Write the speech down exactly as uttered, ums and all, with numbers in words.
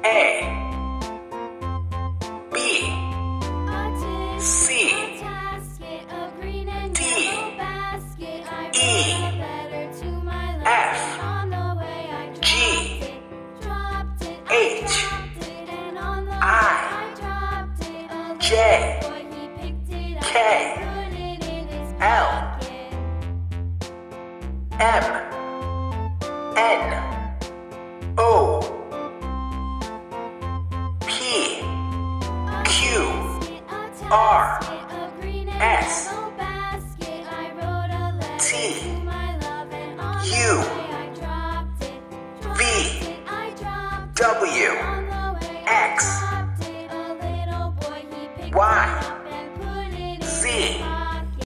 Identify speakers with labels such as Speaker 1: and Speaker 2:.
Speaker 1: A, B, C, D, E, F, G, H, I, J, K, L, M, N, O, P, Q, R, S, T, U,